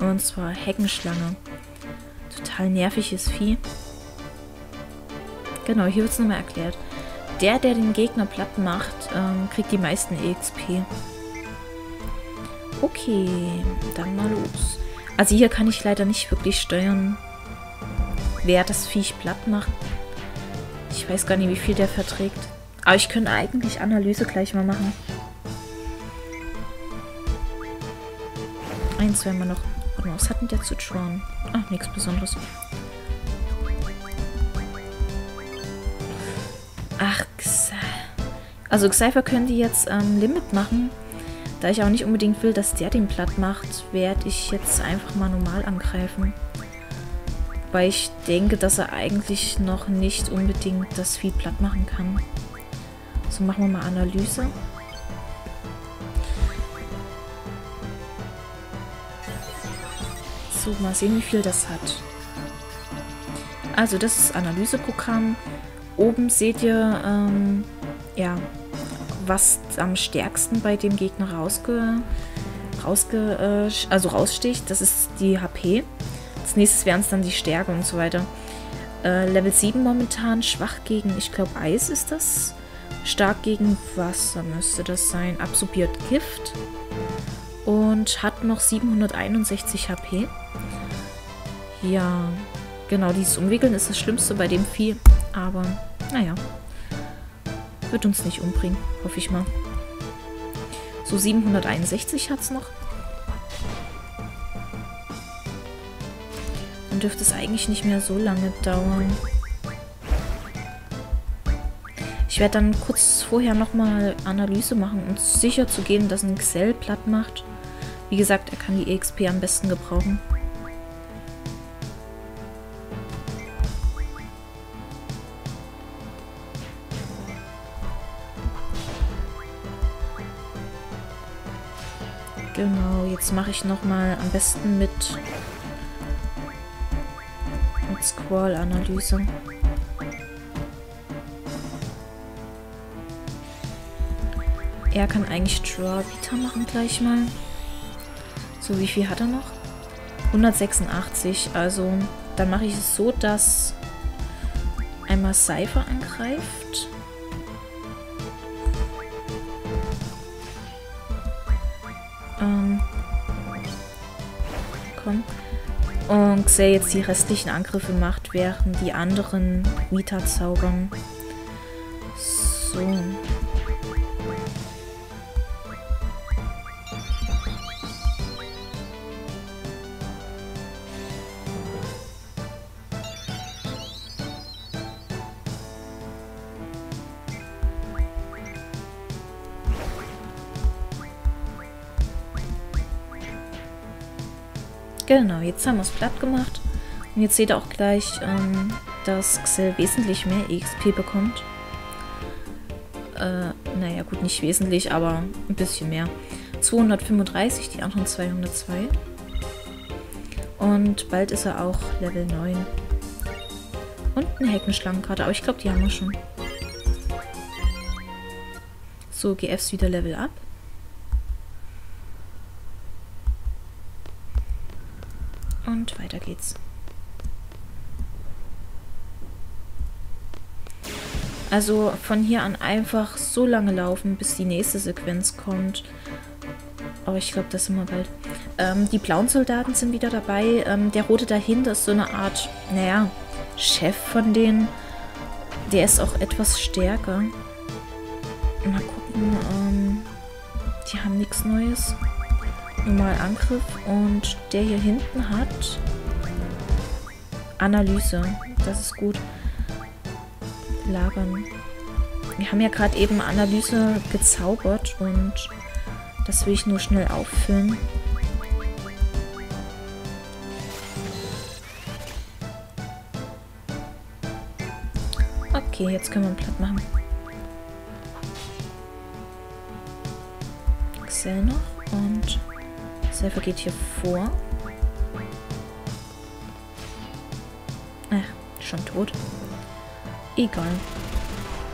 Und zwar Heckenschlange. Total nerviges Vieh. Genau, hier wird es nochmal erklärt. Der den Gegner platt macht, kriegt die meisten EXP. Okay, dann mal los. Also hier kann ich leider nicht wirklich steuern, wer das Viech platt macht. Ich weiß gar nicht, wie viel der verträgt. Aber ich könnte eigentlich Analyse gleich mal machen. Zweimal noch. Warte mal, was hat denn der zu tun? Ach, nichts Besonderes. Ach, also Xayah könnte jetzt Limit machen. Da ich auch nicht unbedingt will, dass der den platt macht, werde ich jetzt einfach mal normal angreifen. Weil ich denke, dass er eigentlich noch nicht unbedingt das Vieh platt machen kann. So, machen wir mal Analyse. So, mal sehen, wie viel das hat. Also, das ist Analyseprogramm. Oben seht ihr, ja, was am stärksten bei dem Gegner raussticht. Das ist die HP. Als nächstes wären es dann die Stärke und so weiter. Level 7 momentan, schwach gegen, ich glaube, Eis ist das. Stark gegen Wasser müsste das sein. Absorbiert Gift. Und hat noch 761 HP. Ja, genau, dieses Umwickeln ist das Schlimmste bei dem Vieh. Aber, naja. Wird uns nicht umbringen, hoffe ich mal. So, 761 hat es noch. Dann dürfte es eigentlich nicht mehr so lange dauern. Ich werde dann kurz vorher nochmal Analyse machen, um sicher zu gehen, dass ein Xel platt macht. Wie gesagt, er kann die EXP am besten gebrauchen. Genau, jetzt mache ich nochmal am besten mit Squall-Analyse. Er kann eigentlich Draw Vita machen gleich mal. So, wie viel hat er noch? 186, also dann mache ich es so, dass einmal Cypher angreift. Komm. Und Xayah jetzt die restlichen Angriffe macht, während die anderen Vita zaubern. So. Genau, jetzt haben wir es platt gemacht. Und jetzt seht ihr auch gleich, dass Xayah wesentlich mehr EXP bekommt. Naja, gut, nicht wesentlich, aber ein bisschen mehr. 235, die anderen 202. Und bald ist er auch Level 9. Und eine Heckenschlangenkarte, aber ich glaube, die haben wir schon. So, GFs wieder Level up. Und weiter geht's. Also von hier an einfach so lange laufen, bis die nächste Sequenz kommt. Aber ich glaube, das sind wir bald. Die blauen Soldaten sind wieder dabei. Der rote dahinter ist so eine Art, naja, Chef von denen. Der ist auch etwas stärker. Mal gucken. Die haben nichts Neues. Normal Angriff. Und der hier hinten hat Analyse. Das ist gut. Lagern. Wir haben ja gerade eben Analyse gezaubert und das will ich nur schnell auffüllen. Okay, jetzt können wir ihn platt machen. Xayah noch und Cypher geht hier vor. Schon tot. Egal.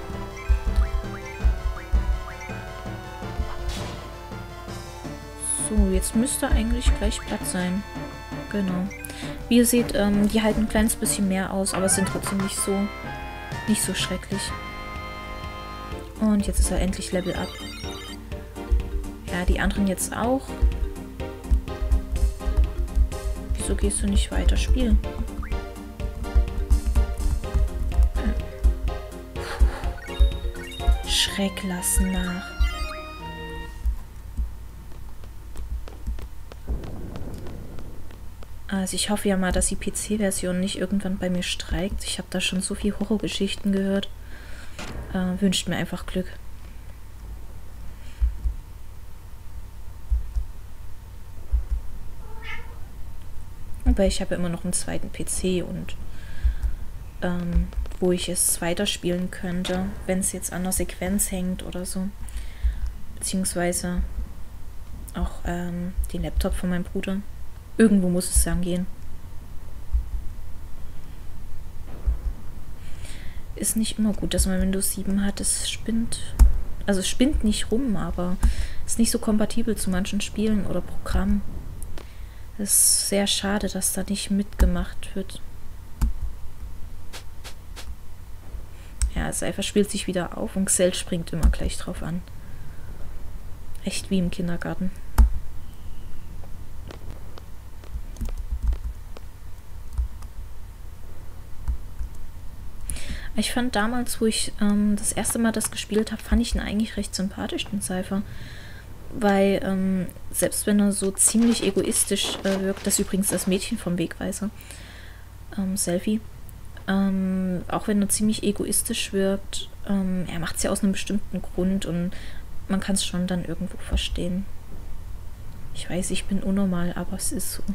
So. So, jetzt müsste eigentlich gleich Platz sein. Genau. Wie ihr seht, die halten ein kleines bisschen mehr aus, aber sind trotzdem nicht so schrecklich. Und jetzt ist er endlich Level Up. Ja, die anderen jetzt auch. Wieso gehst du nicht weiter spielen? Schreck lassen nach. Also ich hoffe ja mal, dass die PC-Version nicht irgendwann bei mir streikt. Ich habe da schon so viel Horrorgeschichten gehört. Wünscht mir einfach Glück. Aber ich habe ja immer noch einen zweiten PC und wo ich es weiterspielen könnte, wenn es jetzt an der Sequenz hängt oder so. Beziehungsweise auch den Laptop von meinem Bruder. Irgendwo muss es dann gehen. Ist nicht immer gut, dass man Windows 7 hat. Es spinnt. Also es spinnt nicht rum, aber ist nicht so kompatibel zu manchen Spielen oder Programmen. Es ist sehr schade, dass da nicht mitgemacht wird. Ja, Cypher spielt sich wieder auf und Xel springt immer gleich drauf an. Echt wie im Kindergarten. Ich fand damals, wo ich das erste Mal das gespielt habe, fand ich ihn eigentlich recht sympathisch, den Cypher. Weil, selbst wenn er so ziemlich egoistisch wirkt, das ist übrigens das Mädchen vom Wegweiser, Selfie, auch wenn er ziemlich egoistisch wirkt, er macht es ja aus einem bestimmten Grund und man kann es schon dann irgendwo verstehen. Ich weiß, ich bin unnormal, aber es ist so.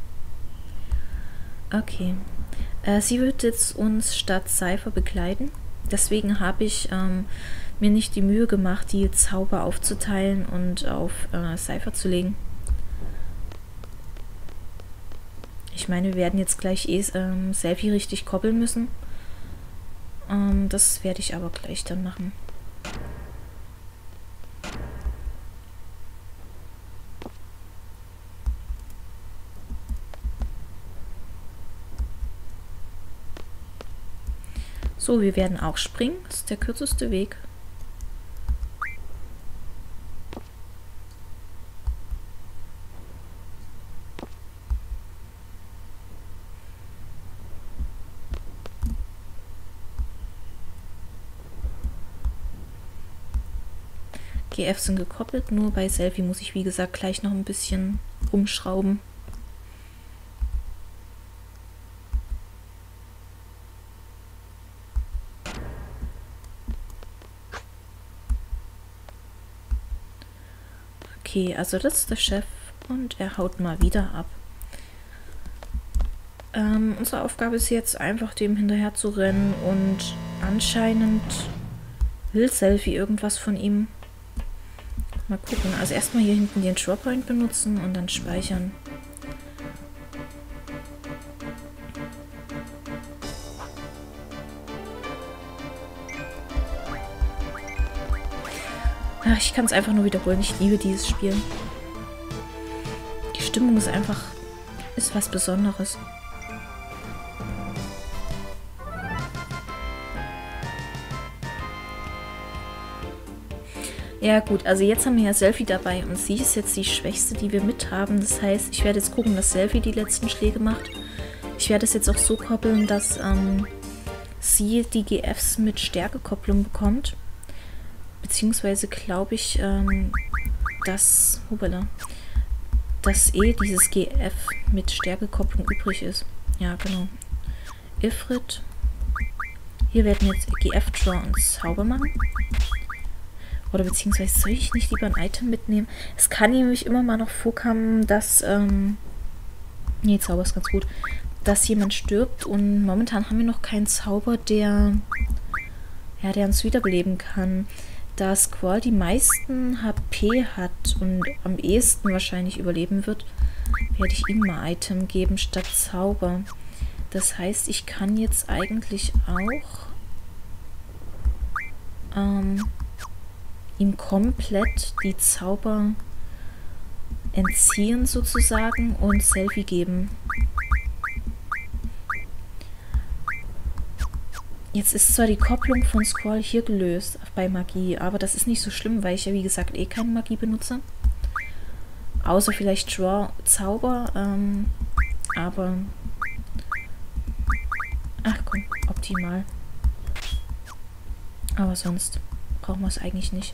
Okay. Sie wird jetzt uns statt Cypher begleiten. Deswegen habe ich mir nicht die Mühe gemacht, die Zauber aufzuteilen und auf Cypher zu legen. Ich meine, wir werden jetzt gleich Selfie richtig koppeln müssen. Das werde ich aber gleich dann machen. So, wir werden auch springen. Das ist der kürzeste Weg. GF sind gekoppelt, nur bei Selfie muss ich, wie gesagt, gleich noch ein bisschen rumschrauben. Okay, also das ist der Chef und er haut mal wieder ab. Unsere Aufgabe ist jetzt einfach, dem hinterher zu rennen und anscheinend will Selfie irgendwas von ihm. Mal gucken. Also erstmal hier hinten den Draw Point benutzen und dann speichern. Ach, ich kann es einfach nur wiederholen. Ich liebe dieses Spiel. Die Stimmung ist einfach... ist was Besonderes. Ja gut, also jetzt haben wir ja Selfie dabei und sie ist jetzt die Schwächste, die wir mit haben. Das heißt, ich werde jetzt gucken, dass Selfie die letzten Schläge macht. Ich werde es jetzt auch so koppeln, dass sie die GFs mit Stärkekopplung bekommt. Beziehungsweise glaube ich, dass dieses GF mit Stärkekopplung übrig ist. Ja, genau. Ifrit. Hier werden jetzt GF-Draw und Zauber machen. Oder beziehungsweise soll ich nicht lieber ein Item mitnehmen? Es kann nämlich immer mal noch vorkommen, dass, nee, Zauber ist ganz gut, dass jemand stirbt und momentan haben wir noch keinen Zauber, der uns wiederbeleben kann. Da Squall die meisten HP hat und am ehesten wahrscheinlich überleben wird, werde ich ihm mal Item geben statt Zauber. Das heißt, ich kann jetzt eigentlich auch ihm komplett die Zauber entziehen sozusagen und Selfie geben. Jetzt ist zwar die Kopplung von Squall hier gelöst bei Magie, aber das ist nicht so schlimm, weil ich ja wie gesagt eh keine Magie benutze. Außer vielleicht Draw Zauber, aber... Ach komm, optimal. Aber sonst brauchen wir es eigentlich nicht.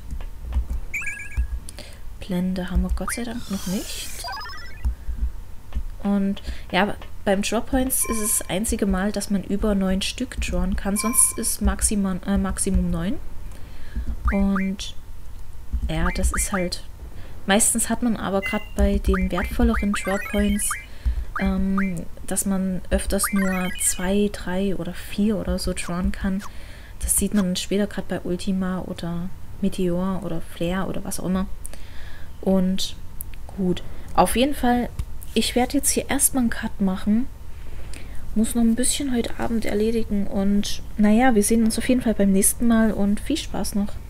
Blende haben wir Gott sei Dank noch nicht. Und ja, beim Draw Points ist es das einzige Mal, dass man über 9 Stück drawen kann. Sonst ist Maximum 9. Und ja, das ist halt... Meistens hat man aber gerade bei den wertvolleren Draw Points, dass man öfters nur 2, 3 oder 4 oder so drawen kann. Das sieht man später gerade bei Ultima oder Meteor oder Flare oder was auch immer. Und gut, auf jeden Fall... Ich werde jetzt hier erstmal einen Cut machen. Muss noch ein bisschen heute Abend erledigen. Und naja, wir sehen uns auf jeden Fall beim nächsten Mal und viel Spaß noch.